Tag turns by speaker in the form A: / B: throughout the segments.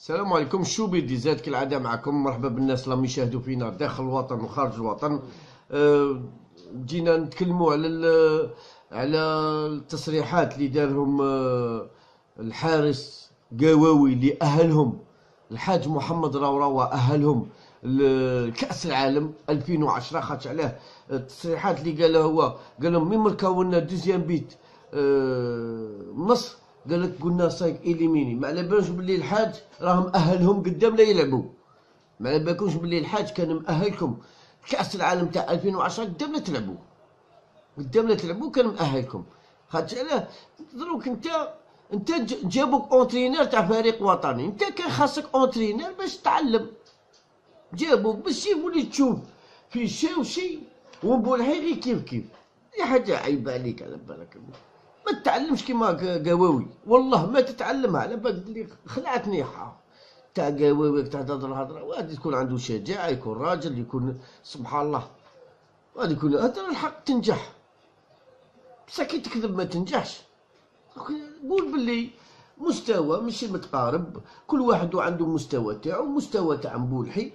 A: السلام عليكم. شو بدي زاد كالعادة معكم. مرحبا بالناس اللي يشاهدوا فينا داخل الوطن وخارج الوطن. جينا نتكلموا على التصريحات اللي دارهم الحارس قواوي اللي أهلهم الحاج محمد راوراوة، أهلهم لكأس العالم 2010. خاطش عليه التصريحات اللي قالها هو، قال لهم مين مركاو لنا دوزيام بيت مصر، قال لك قلنا صايك إليميني. ما على بالوش باللي الحاج راهم أهلهم قدام لا يلعبوا، ما على بالكمش باللي الحاج كان مأهلكم كأس العالم تاع 2010 قدام لا تلعبوا، قدام لا تلعبوا كان مأهلكم. خاطر علاه دروك انت جابوك اونترينير تاع فريق وطني، انت كان خاصك اونترينير باش تعلم، جابوك باش يولي تشوف في شاوشي ومبولحي غير كيف هي حاجه عيب عليك. على بالك ما تتعلمش كيما قواوي، والله ما تتعلمها. على بالك بلي خلعتني تاع قواوي تاع تهضر هضره، وغادي تكون عنده شجاعه، يكون راجل، يكون سبحان الله، غادي يكون هضر الحق تنجح. بصح كي تكذب ما تنجحش. قول باللي مستوى ماشي متقارب، كل واحد عنده مستوى تاعو، مستوى تاع مبولحي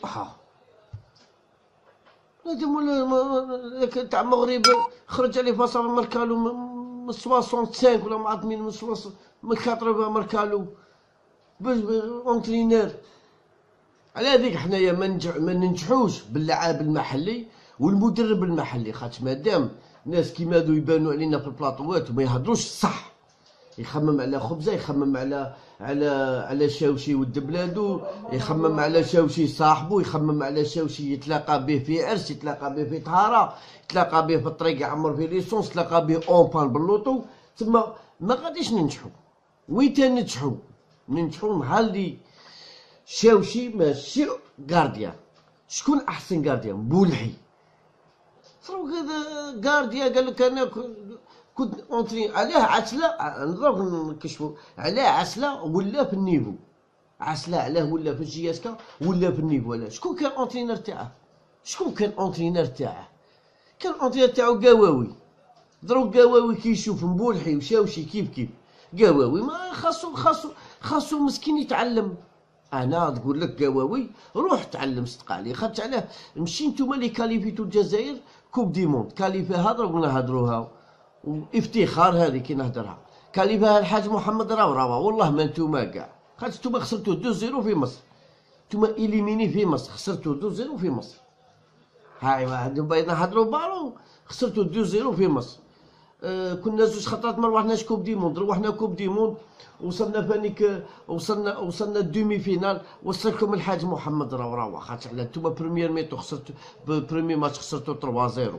A: لازم ولا تاع المغرب خرج عليه فاصل ماركالو من 65 ولا ما عرفت من 80 ماركالو اونترينير. على هذيك حنايا ما ننجحوش باللاعب المحلي والمدرب المحلي، خاطر مادام ناس كيما هادو يبانوا علينا في البلاطوات وما يهضروش صح، يخمم على خبزه، يخمم على شاوشي ود بلادو، يخمم على شاوشي صاحبو، يخمم على شاوشي يتلاقى به في عرس، يتلاقى به في طهاره، يتلاقى به في الطريق يعمر في ليسونس، يتلاقى به اونبان باللوطو. تما ما غاديش ننجحو. وين تنجحو؟ ننجحو نهار اللي شاوشي ماشي غارديان. شكون احسن غارديان؟ مبولحي. صرو هذا غارديان قال لك انا كنت اونترين عليه عسله. نضرب نكشفو عليه عسله ولا في النيفو، عسله علاه ولا في الجياسكا ولا في النيفو. علاه شكون كان اونترينر تاعه؟ شكون كان اونترينر تاعه؟ كان اونترينر تاعو قواوي. ضرب قواوي كي يشوف مبولحي وشاوشي كيف قواوي ما خاصو مسكين يتعلم. انا تقول لك قواوي روح تعلم صدق عليه. خاطر علاه مشي نتوما لي كاليفيتو الجزائر كوب دي موند، كاليفيها هضره قلنا هضروها وافتخار هذه كي نهدرها، كاليفاها الحاج محمد راوراوة. والله ما نتوما كاع، خاطر نتوما خسرتو 2-0 في مصر، نتوما إليميني في مصر، خسرتو 2-0 في مصر. هاي هادو باين نهضرو بالون، خسرتو 2-0 في مصر. كنا زوج خطرات ما روحناش كوب دي موند، روحنا كوب دي موند وصلنا فانيك، وصلنا الدومي فينال، وصلكم الحاج محمد راوراوة. خاطر على نتوما بروميير ميتو خسرتو، بروميير ماتش خسرتو 3-0،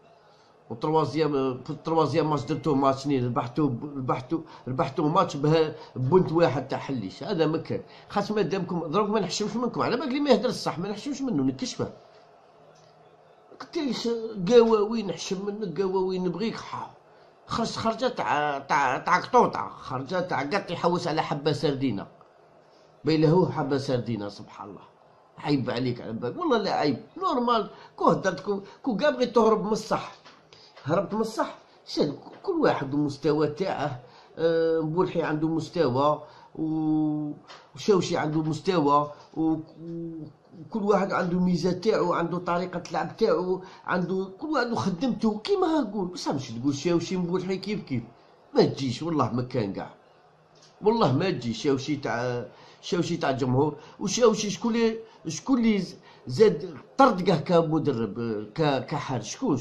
A: والتروازيام ماتش درتو ماتش نيل، ربحتو ماتش بونت واحد تاع حليش. هذا ما كان. خاطر مادامكم دروك ما نحشمش منكم، على بالك اللي ما يهدر الصح ما نحشمش منه نكشفه. قلتليش قواوي نحشم منك، قواوي نبغيك. خرجه تاع قطوطه، خرجه تاع قط يحوس على حبه سردينه، بيله هو حبه سردينه. سبحان الله، عيب عليك. على بالك والله لا عيب، نورمال. كو هدرت كو كاع بغيت تهرب من الصح، هربت من الصح. كل واحد المستوى تاعه. مبولحي عنده مستوى وشاوشي عنده مستوى، وكل واحد عنده ميزه تاعو، عنده طريقه لعب تاعو، كل واحد خدمته كيما نقول. بصح مش تقول شاوشي مبولحي كيف ما تجيش. والله ما كان كاع، والله ما تجي. شاوشي تاع الجمهور، وشاوشي شكون اللي زاد طردقه كمدرب كحارس؟ شكون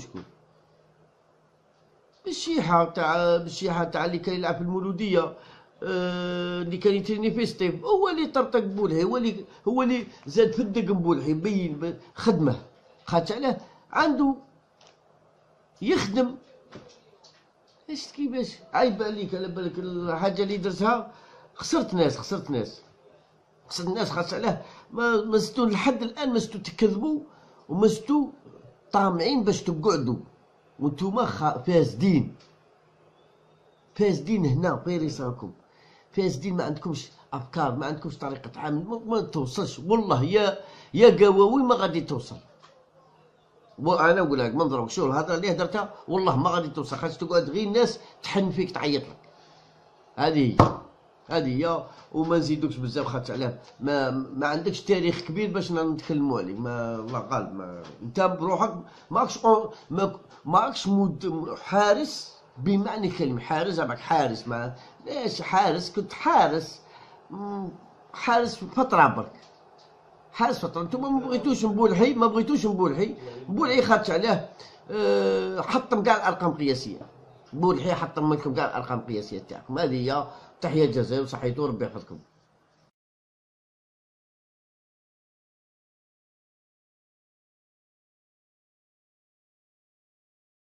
A: بالشيحة تاع اللي كان يلعب في المولودية، اللي كان يتريني في ستيف، هو اللي طرطق مبولحي، هو اللي زاد فدق مبولحي، بين خدمه. خاطر علاه عنده يخدم. ايش كيفاش عيب عليك. على بالك الحاجه اللي درتها خسرت ناس. خاطر علاه ما زدتو لحد الان، ما زدتو تكذبوا وما زدتو طامعين باش تقعدوا وانتوما فاسدين هنا في رسالكم، فاسدين. ما عندكمش افكار، ما عندكمش طريقه عمل، ما توصلش. والله يا قواوي ما غادي توصل. وانا نقول لك ما نضربك، شو الهضره اللي هدرتها والله ما غادي توصل. خاصك تقعد غير الناس تحن فيك تعيط لك. هذه هذه هي. وما نزيدوكش بزاف خاطر علاه ما عندكش تاريخ كبير باش نتكلموا عليك. ما الله غالب، ما انت بروحك ماكش حارس بمعنى الكلمه. حارس راك حارس، ما ليش حارس؟ كنت حارس، حارس فتره برك، حارس فتره. نتوما ما بغيتوش مبولحي خاطر علاه حطم كاع الارقام القياسيه. بولحي حطم لكم كاع الارقام القياسيه تاعكم. هذه هي. تحيه الجزائر وصحيتو، ربي يحفظكم.